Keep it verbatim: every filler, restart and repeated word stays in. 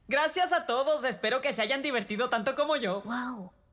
Gracias a todos, espero que se hayan divertido tanto como yo. ¡Wow!